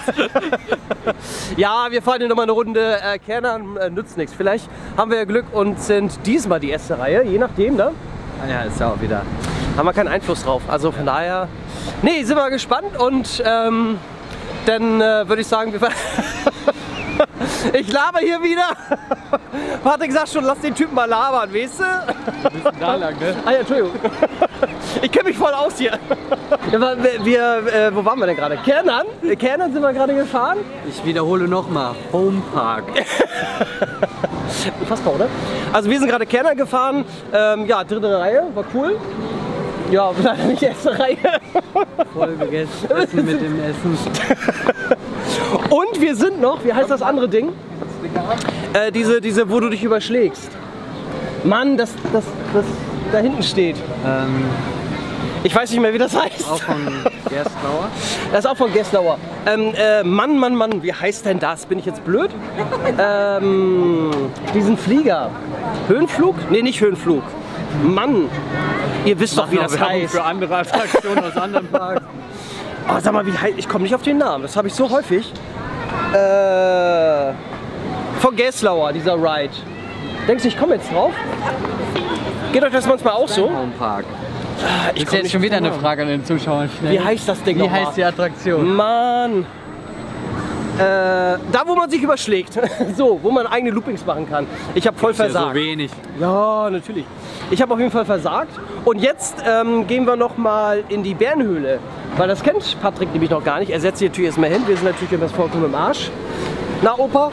Speaker 1: Ja, wir fahren hier nochmal eine Runde äh, Kernern, äh, nützt nichts. Vielleicht haben wir ja Glück und sind diesmal die erste Reihe, je nachdem, ne?
Speaker 2: Ja, ist ja auch wieder.
Speaker 1: Haben wir keinen Einfluss drauf. Also von daher, nee, sind wir gespannt und ähm, dann äh, würde ich sagen, wir ich laber hier wieder. Patrick sagt schon, lass den Typen mal labern, weißt du?
Speaker 2: Ein bisschen da lang, ne?
Speaker 1: Ah ja, Entschuldigung. Ich kenne mich voll aus hier. Ja, wir, wir, äh, wo waren wir denn gerade? Kernern? Kernern sind wir gerade gefahren.
Speaker 2: Ich wiederhole nochmal, Home Park.
Speaker 1: Unfassbar, oder? Also wir sind gerade Kernern gefahren. Ähm, ja, dritte Reihe, war cool. Ja, leider nicht erste Reihe.
Speaker 2: Voll gegessen Essen mit dem Essen.
Speaker 1: Und wir sind noch, wie heißt das andere Ding? Äh, diese, diese, wo du dich überschlägst. Mann, das, das, das da hinten steht.
Speaker 2: Ähm,
Speaker 1: Ich weiß nicht mehr, wie das heißt.
Speaker 2: auch von Gerstlauer.
Speaker 1: Das ist auch von Gerstlauer. Ähm, äh, Mann, Mann, Mann, wie heißt denn das? Bin ich jetzt blöd? ähm, diesen Flieger. Höhenflug? Nee, nicht Höhenflug. Mann, ihr wisst doch, wie das heißt.
Speaker 2: Für andere Attraktionen aus anderen Parks.
Speaker 1: Oh, sag mal, wie heißt, ich komme nicht auf den Namen. Das habe ich so häufig. Äh, von Gerstlauer, dieser Ride. Denkst du, ich komme jetzt drauf? Geht euch das manchmal auch so?
Speaker 2: Home Park.
Speaker 1: Ich
Speaker 2: Ist
Speaker 1: komm
Speaker 2: jetzt
Speaker 1: nicht
Speaker 2: schon
Speaker 1: auf
Speaker 2: wieder
Speaker 1: den
Speaker 2: eine
Speaker 1: Namen.
Speaker 2: Frage an den Zuschauern. Schnell.
Speaker 1: Wie heißt das Ding
Speaker 2: Wie
Speaker 1: nochmal?
Speaker 2: heißt die Attraktion?
Speaker 1: Mann! Äh, da, wo man sich überschlägt. So, wo man eigene Loopings machen kann. Ich habe voll
Speaker 2: Ist ja
Speaker 1: versagt.
Speaker 2: so wenig.
Speaker 1: Ja, natürlich. Ich habe auf jeden Fall versagt. Und jetzt ähm, gehen wir noch mal in die Bärenhöhle. Weil das kennt Patrick nämlich noch gar nicht. Er setzt sich natürlich erstmal hin. Wir sind natürlich immer vollkommen im Arsch. Na, Opa?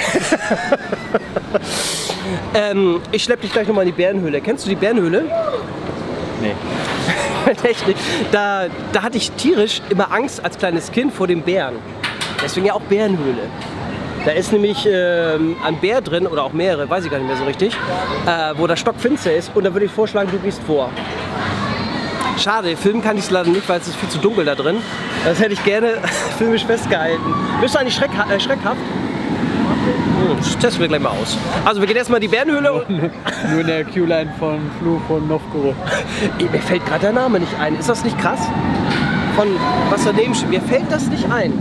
Speaker 1: ähm, ich schlepp dich gleich noch mal in die Bärenhöhle. Kennst du die Bärenhöhle?
Speaker 2: Nee.
Speaker 1: Echt nicht. Da, da hatte ich tierisch immer Angst als kleines Kind vor dem Bären. Deswegen ja auch Bärenhöhle. Da ist nämlich ähm, ein Bär drin, oder auch mehrere, weiß ich gar nicht mehr so richtig, äh, wo der Stock finster ist. Und da würde ich vorschlagen, du gehst vor. Schade, filmen kann ich es leider nicht, weil es ist viel zu dunkel da drin. Das hätte ich gerne filmisch festgehalten. Bist du eigentlich schreck, äh, schreckhaft? Hm, das testen wir gleich mal aus. Also wir gehen erstmal in die Bärenhöhle.
Speaker 2: Nur in der Q-Line von Fluch von Novgorod.
Speaker 1: Mir fällt gerade der Name nicht ein. Ist das nicht krass? Von was daneben steht. Mir fällt das nicht ein.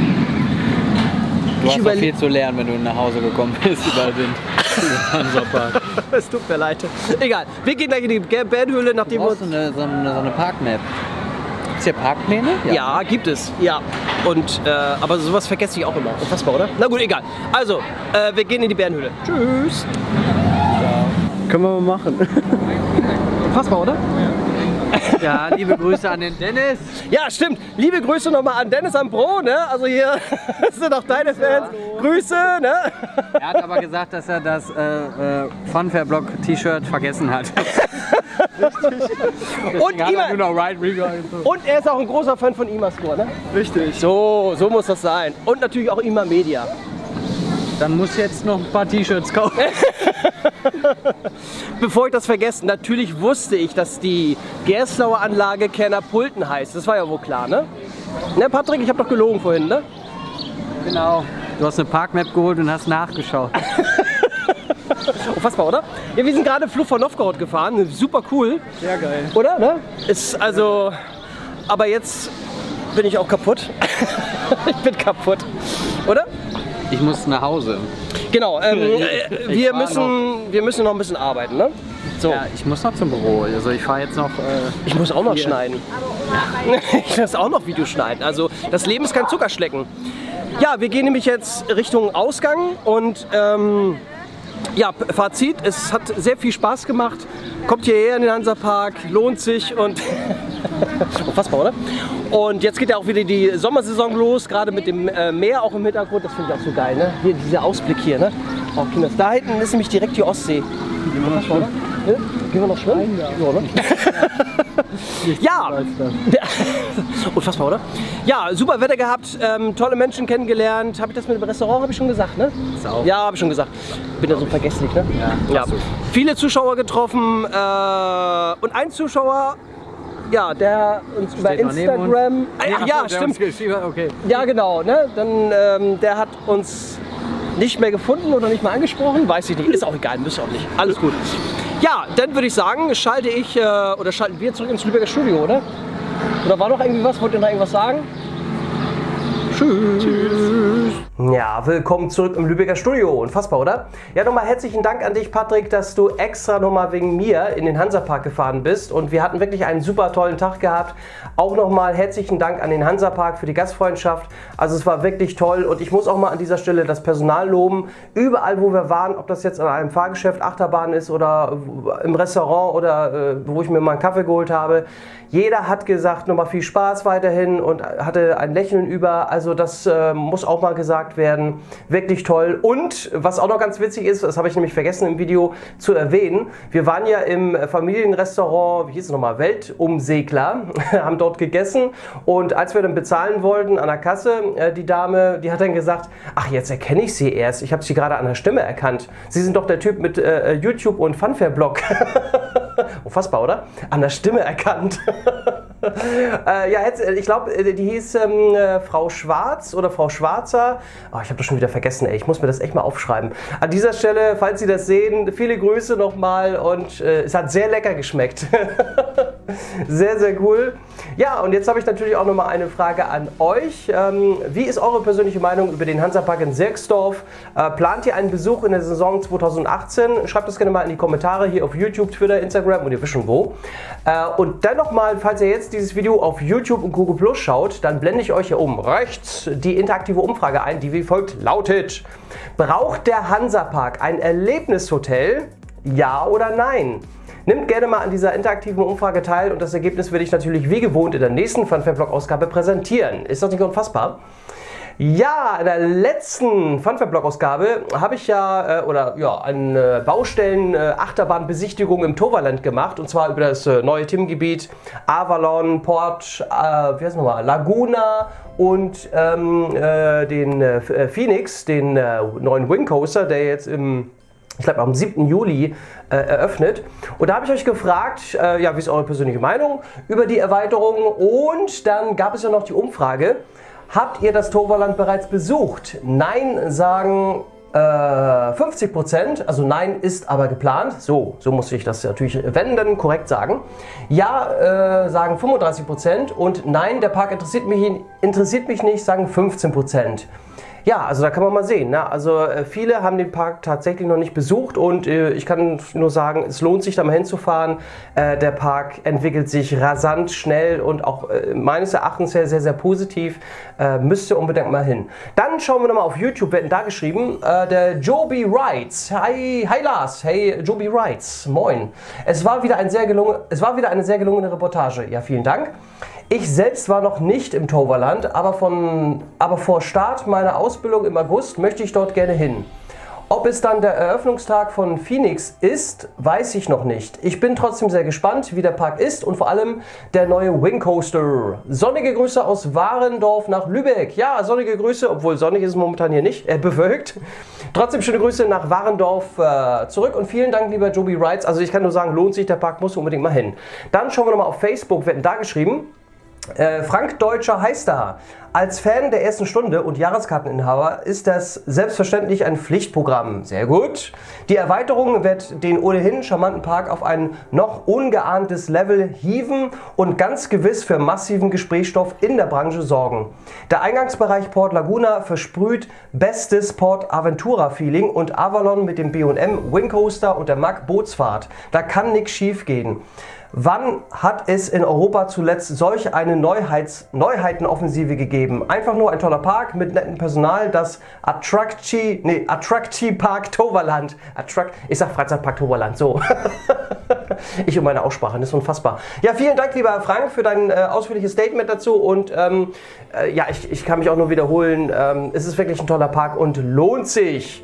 Speaker 2: Du
Speaker 1: Ich
Speaker 2: hast noch
Speaker 1: überle-
Speaker 2: viel zu lernen, wenn du nach Hause gekommen bist, überall sind. Hansapark.
Speaker 1: Es tut mir leid. Egal. Wir gehen gleich in die Bärenhöhle,
Speaker 2: Du
Speaker 1: nachdem wir
Speaker 2: brauchst
Speaker 1: uns...
Speaker 2: so eine, so eine, so eine Parkmap. Gibt's hier Parkpläne?
Speaker 1: Ja, gibt es. Ja. Und, äh, aber sowas vergesse ich auch immer. Unfassbar, oder? Na gut, egal. Also, äh, wir gehen in die Bärenhöhle. Tschüss.
Speaker 2: Können wir mal machen.
Speaker 1: Unfassbar, oder?
Speaker 2: Ja, liebe Grüße an den Dennis.
Speaker 1: Ja, stimmt. Liebe Grüße nochmal an Dennis Ambro, ne? Also hier sind auch deine Fans. Grüße, ne?
Speaker 2: Er hat aber gesagt, dass er das äh, äh, Funfair-Blog-T-Shirt vergessen hat.
Speaker 1: Und,
Speaker 2: Hat er
Speaker 1: Ima,
Speaker 2: nur noch Ride Review und so.
Speaker 1: und er ist auch ein großer Fan von Imascore, ne?
Speaker 2: Richtig.
Speaker 1: So, so muss das sein. Und natürlich auch Ima Media.
Speaker 2: Dann muss jetzt noch ein paar T-Shirts kaufen.
Speaker 1: Bevor ich das vergesse, natürlich wusste ich, dass die Gerstlauer Anlage Kernapulten heißt. Das war ja wohl klar, ne? Ne, Patrick, ich habe doch gelogen vorhin, ne?
Speaker 2: Genau. Du hast eine Parkmap geholt und hast nachgeschaut.
Speaker 1: Unfassbar, oder? Ja, wir sind gerade Fluch von Novgorod gefahren. Super cool.
Speaker 2: Sehr geil.
Speaker 1: Oder? Ne? Ist also. Aber jetzt bin ich auch kaputt. Ich bin kaputt. Oder?
Speaker 2: Ich muss nach Hause.
Speaker 1: Genau. Ähm, äh,
Speaker 2: Ich
Speaker 1: wir,
Speaker 2: fahr
Speaker 1: müssen, wir müssen noch ein bisschen arbeiten, ne? So.
Speaker 2: Ja, ich muss noch zum Büro. Also ich fahre jetzt noch. Äh,
Speaker 1: Ich muss auch noch
Speaker 2: Hier.
Speaker 1: schneiden. Ich muss auch noch Videos schneiden. Also das Leben ist kein Zuckerschlecken. Ja, wir gehen nämlich jetzt Richtung Ausgang und ähm, ja, P- Fazit, es hat sehr viel Spaß gemacht. Kommt hierher in den Hansapark, lohnt sich und unfassbar, oder? Und jetzt geht ja auch wieder die Sommersaison los, gerade mit dem äh, Meer auch im Hintergrund. Das finde ich auch so geil, ne? Hier, dieser Ausblick hier, ne? Auch Kinders. Da hinten ist nämlich direkt die Ostsee. Unfassbar, oder? Ja? Gehen wir noch schwimmen? Ja, oder? Ja, unfassbar, oder? Ja, super Wetter gehabt, ähm, tolle Menschen kennengelernt. Habe ich das mit dem Restaurant, habe ich schon gesagt, ne?
Speaker 2: Sau.
Speaker 1: Ja, habe ich schon gesagt. Bin ja so vergesslich, ne?
Speaker 2: Ja,
Speaker 1: Ja.
Speaker 2: hast du.
Speaker 1: Viele Zuschauer getroffen äh, und ein Zuschauer, ja, der uns über
Speaker 2: Steht noch neben uns.
Speaker 1: Instagram... Ah, ja,
Speaker 2: Ach so,
Speaker 1: ja,
Speaker 2: der hat
Speaker 1: stimmt.
Speaker 2: uns geschrieben, okay.
Speaker 1: Ja, genau, ne? Dann, ähm, der hat uns nicht mehr gefunden oder nicht mehr angesprochen, weiß ich nicht, ist auch egal, müsst ihr auch nicht, alles gut. Ja, dann würde ich sagen, schalte ich, äh, oder schalten wir zurück ins Lübecker Studio, oder? Oder war noch irgendwie was, wollt ihr noch irgendwas sagen? Tschüss. Ja, Ja, willkommen zurück im Lübecker Studio. Unfassbar, oder? Ja, nochmal herzlichen Dank an dich, Patrick, dass du extra nochmal wegen mir in den Hansapark gefahren bist. Und wir hatten wirklich einen super tollen Tag gehabt. Auch nochmal herzlichen Dank an den Hansapark für die Gastfreundschaft. Also es war wirklich toll. Und ich muss auch mal an dieser Stelle das Personal loben. Überall, wo wir waren, ob das jetzt an einem Fahrgeschäft, Achterbahn ist oder im Restaurant oder äh, wo ich mir mal einen Kaffee geholt habe. Jeder hat gesagt, nochmal viel Spaß weiterhin und hatte ein Lächeln über. Also das äh, muss auch mal gesagt werden. Wirklich toll. Und was auch noch ganz witzig ist, das habe ich nämlich vergessen im Video zu erwähnen, wir waren ja im Familienrestaurant, wie hieß es nochmal, Weltumsegler, haben dort gegessen und als wir dann bezahlen wollten an der Kasse, äh, die Dame, die hat dann gesagt, ach, jetzt erkenne ich Sie erst, ich habe Sie gerade an der Stimme erkannt. Sie sind doch der Typ mit äh, YouTube und Funfair-Blog. Unfassbar, oder? An der Stimme erkannt. äh, ja, jetzt, ich glaube, die hieß ähm, äh, Frau Schwarz oder Frau Schwarzer. Oh, ich habe das schon wieder vergessen, ey. Ich muss mir das echt mal aufschreiben. An dieser Stelle, falls Sie das sehen, viele Grüße nochmal und äh, es hat sehr lecker geschmeckt. Sehr, sehr cool. Ja, und jetzt habe ich natürlich auch nochmal eine Frage an euch. Ähm, wie ist eure persönliche Meinung über den Hansapark in Sirksdorf? Äh, plant ihr einen Besuch in der Saison zweitausendachtzehn? Schreibt das gerne mal in die Kommentare hier auf YouTube, Twitter, Instagram und ihr wisst schon wo. Äh, und dann nochmal, falls ihr jetzt dieses Video auf YouTube und Google Plus schaut, dann blende ich euch hier oben rechts die interaktive Umfrage ein, die wie folgt lautet: Braucht der Hansapark ein Erlebnishotel? Ja oder nein? Nimmt gerne mal an dieser interaktiven Umfrage teil und das Ergebnis werde ich natürlich wie gewohnt in der nächsten Funfair-Blog-Ausgabe präsentieren. Ist das nicht unfassbar? Ja, in der letzten Funfair-Blog-Ausgabe habe ich ja, äh, oder ja, eine Baustellen-Achterbahnbesichtigung im Toverland gemacht und zwar über das äh, neue Themengebiet Avalon, Port, äh, wie heißt nochmal, Laguna und ähm, äh, den äh, Phoenix, den äh, neuen Wing Coaster, der jetzt im ich glaube am siebten Juli äh, eröffnet. Und da habe ich euch gefragt, äh, ja, wie ist eure persönliche Meinung über die Erweiterung? Und dann gab es ja noch die Umfrage, habt ihr das Toverland bereits besucht? Nein sagen äh, fünfzig Prozent, also nein ist aber geplant. So, so muss ich das natürlich, wenn, dann korrekt sagen. Ja äh, sagen fünfunddreißig Prozent und nein, der Park interessiert mich, interessiert mich nicht, sagen fünfzehn Prozent. Ja, also da kann man mal sehen. Ne? Also äh, viele haben den Park tatsächlich noch nicht besucht und äh, ich kann nur sagen, es lohnt sich da mal hinzufahren. Äh, der Park entwickelt sich rasant, schnell und auch äh, meines Erachtens sehr, sehr, sehr positiv. Äh, müsst ihr unbedingt mal hin. Dann schauen wir nochmal auf YouTube, wer hat denn da geschrieben? Äh, der Joby Wrights. Hi, hi Lars. Hey Joby Wrights. Moin. Es war wieder ein sehr gelungen, es war wieder eine sehr gelungene Reportage. Ja, vielen Dank. Ich selbst war noch nicht im Toverland, aber, von, aber vor Start meiner Ausbildung im August möchte ich dort gerne hin. Ob es dann der Eröffnungstag von Phoenix ist, weiß ich noch nicht. Ich bin trotzdem sehr gespannt, wie der Park ist und vor allem der neue Wing Coaster. Sonnige Grüße aus Warendorf nach Lübeck. Ja, sonnige Grüße, obwohl sonnig ist es momentan hier nicht, äh, bewölkt. Trotzdem schöne Grüße nach Warendorf äh, zurück und vielen Dank, lieber Joby Wrights. Also ich kann nur sagen, lohnt sich, der Park muss unbedingt mal hin. Dann schauen wir nochmal auf Facebook, wer hat denn da geschrieben? Äh, Frank Deutscher heißt da. Als Fan der ersten Stunde und Jahreskarteninhaber ist das selbstverständlich ein Pflichtprogramm. Sehr gut. Die Erweiterung wird den ohnehin charmanten Park auf ein noch ungeahntes Level hieven und ganz gewiss für massiven Gesprächsstoff in der Branche sorgen. Der Eingangsbereich Port Laguna versprüht bestes Port Aventura Feeling und Avalon mit dem B und M Wing Coaster und der M A C Bootsfahrt. Da kann nichts schief gehen. Wann hat es in Europa zuletzt solch eine Neuheits Neuheitenoffensive gegeben? Einfach nur ein toller Park mit nettem Personal, das Attracti, nee, Attracti Park Toverland. Attract, ich sag Freizeitpark Toverland, so. Ich und meine Aussprache, das ist unfassbar. Ja, vielen Dank, lieber Frank, für dein äh, ausführliches Statement dazu. Und ähm, äh, ja, ich, ich kann mich auch nur wiederholen. Ähm, es ist wirklich ein toller Park und lohnt sich.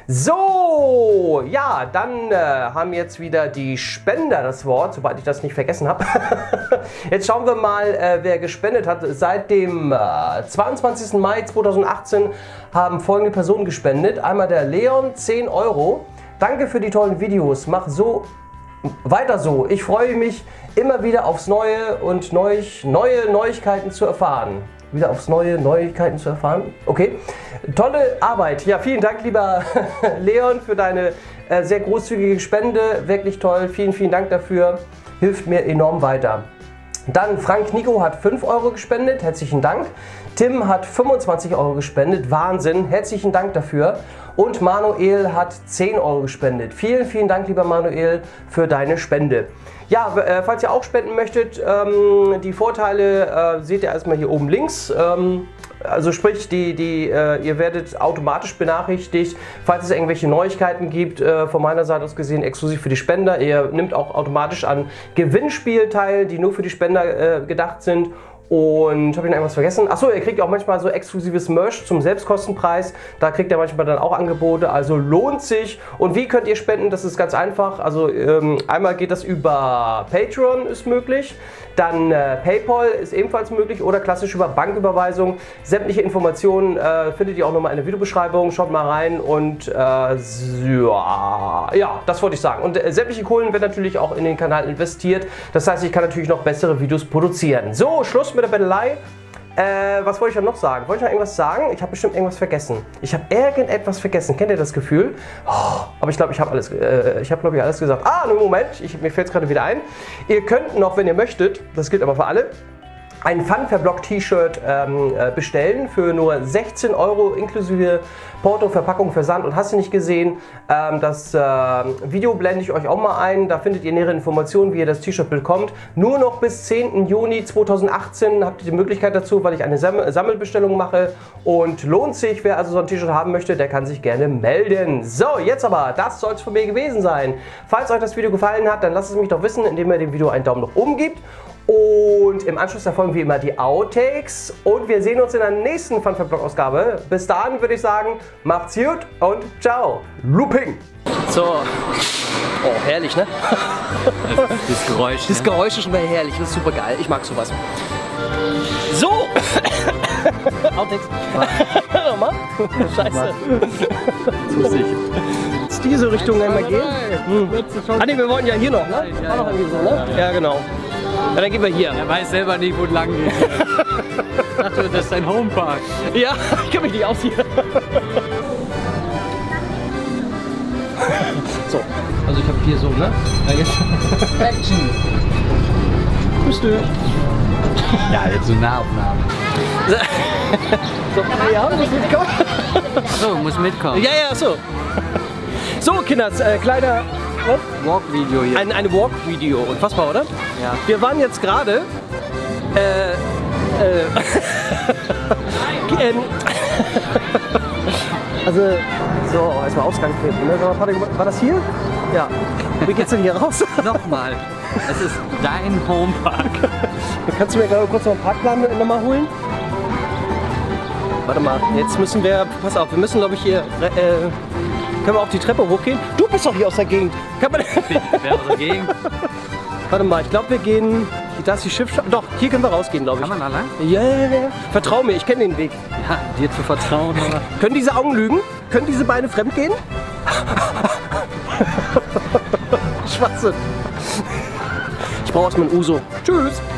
Speaker 1: So, ja, dann äh, haben jetzt wieder die Spender das Wort, sobald ich das nicht vergessen habe. Jetzt schauen wir mal, äh, wer gespendet hat. Seit dem äh, zweiundzwanzigsten Mai zweitausendachtzehn haben folgende Personen gespendet. Einmal der Leon, zehn Euro. Danke für die tollen Videos. Mach so weiter so. Ich freue mich immer wieder aufs Neue und neu, neue Neuigkeiten zu erfahren. Wieder aufs Neue Neuigkeiten zu erfahren. Okay, tolle Arbeit. Ja, vielen Dank, lieber Leon, für deine äh, sehr großzügige Spende. Wirklich toll. Vielen, vielen Dank dafür. Hilft mir enorm weiter. Dann Frank Nico hat fünf Euro gespendet, herzlichen Dank. Tim hat fünfundzwanzig Euro gespendet, Wahnsinn, herzlichen Dank dafür. Und Manuel hat zehn Euro gespendet. Vielen, vielen Dank, lieber Manuel, für deine Spende. Ja, äh, falls ihr auch spenden möchtet, ähm, die Vorteile äh, seht ihr erstmal hier oben links. Ähm, also sprich, die, die, äh, ihr werdet automatisch benachrichtigt, falls es irgendwelche Neuigkeiten gibt, äh, von meiner Seite aus gesehen exklusiv für die Spender. Ihr nimmt auch automatisch an Gewinnspiel teil, die nur für die Spender äh, gedacht sind. Und habe ich noch irgendwas vergessen? Achso, ihr kriegt auch manchmal so exklusives Merch zum Selbstkostenpreis. Da kriegt ihr manchmal dann auch Angebote, also lohnt sich. Und wie könnt ihr spenden? Das ist ganz einfach. Also ähm, einmal geht das über Patreon, ist möglich. Dann äh, PayPal ist ebenfalls möglich oder klassisch über Banküberweisung. Sämtliche Informationen äh, findet ihr auch nochmal in der Videobeschreibung. Schaut mal rein und äh, ja, ja, das wollte ich sagen. Und äh, sämtliche Kohlen werden natürlich auch in den Kanal investiert. Das heißt, ich kann natürlich noch bessere Videos produzieren. So, Schluss mit der Bettelei. Äh, was wollte ich noch sagen? Wollte ich noch irgendwas sagen? Ich habe bestimmt irgendwas vergessen. Ich habe irgendetwas vergessen. Kennt ihr das Gefühl? Oh, aber ich glaube, ich habe alles, äh, ich habe glaube ich alles gesagt. Ah, einen Moment, ich, mir fällt es gerade wieder ein. Ihr könnt noch, wenn ihr möchtet, das gilt aber für alle, ein Fun-Verblock-T-Shirt ähm, bestellen für nur sechzehn Euro inklusive Porto, Verpackung, Versand und hast du nicht gesehen. Ähm, das äh, Video blende ich euch auch mal ein. Da findet ihr nähere Informationen, wie ihr das T-Shirt bekommt. Nur noch bis zehnten Juni zweitausendachtzehn habt ihr die Möglichkeit dazu, weil ich eine Sam Sammelbestellung mache. Und lohnt sich, wer also so ein T-Shirt haben möchte, der kann sich gerne melden. So, jetzt aber, das soll es von mir gewesen sein. Falls euch das Video gefallen hat, dann lasst es mich doch wissen, indem ihr dem Video einen Daumen nach oben gebt. Und im Anschluss erfolgen wie immer die Outtakes. Und wir sehen uns in der nächsten Fun Fact Blog Ausgabe. Bis dahin würde ich sagen, macht's gut und ciao. Looping. So. Oh, herrlich, ne?
Speaker 2: Das Geräusch.
Speaker 1: Das
Speaker 2: ne?
Speaker 1: Geräusch ist schon mal herrlich. Das ist super geil. Ich mag sowas. So. Outtakes. Nochmal. Scheiße.
Speaker 2: Lustig.
Speaker 1: Jetzt diese Richtung einmal gehen. Hm. Ah ne, wir wollten ja hier noch, ne?
Speaker 2: Ja,
Speaker 1: War noch
Speaker 2: ja.
Speaker 1: irgendwie so, ne? Ja, genau. Ja, dann gehen wir hier.
Speaker 2: Er weiß selber nicht, wo es lang geht. Ich dachte, das ist ein Homepark.
Speaker 1: Ja, ich kann mich nicht ausziehen. So, also ich habe hier so, ne?
Speaker 2: Action!
Speaker 1: Grüß dich.
Speaker 2: Ja, jetzt so Nahaufnahme.
Speaker 1: So, ja, muss mitkommen.
Speaker 2: So, muss mitkommen.
Speaker 1: Ja, ja, so. So, Kinders, äh, kleiner
Speaker 2: Walk-Video hier.
Speaker 1: ein, ein Walk-Video. Unfassbar, oder?
Speaker 2: Ja.
Speaker 1: Wir waren jetzt gerade äh, äh, ähm, also, so, erstmal Ausgang finden. Ne? War das hier? Ja. Wie geht's denn hier raus?
Speaker 2: Nochmal. Es ist dein Homepark.
Speaker 1: Kannst du mir gerade kurz noch einen Parkplan nochmal holen? Warte mal, jetzt müssen wir, pass auf, wir müssen glaube ich hier, äh, können wir auch die Treppe hochgehen? Du bist doch hier aus der Gegend. Kann man
Speaker 2: Wer aus der Gegend?
Speaker 1: Warte mal, ich glaube wir gehen, da ist die Schiffscha Doch, hier können wir rausgehen, glaube ich.
Speaker 2: Kann man da lang?
Speaker 1: Ja, ja, ja. Vertrau mir, ich kenne den Weg.
Speaker 2: Ja, dir zu vertrauen, oder?
Speaker 1: Können diese Augen lügen? Können diese Beine fremd gehen? Schwachsinn. Ich brauche erstmal ein Uso. Tschüss.